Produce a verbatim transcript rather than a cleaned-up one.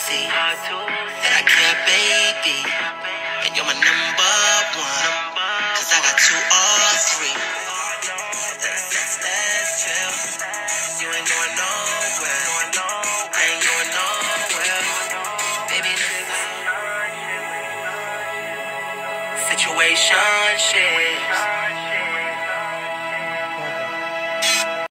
see that I care, baby. And you're my number one. Cause I got two or three. Let's, let's chill. You ain't going nowhere. I ain't going nowhere. Baby, situation shit.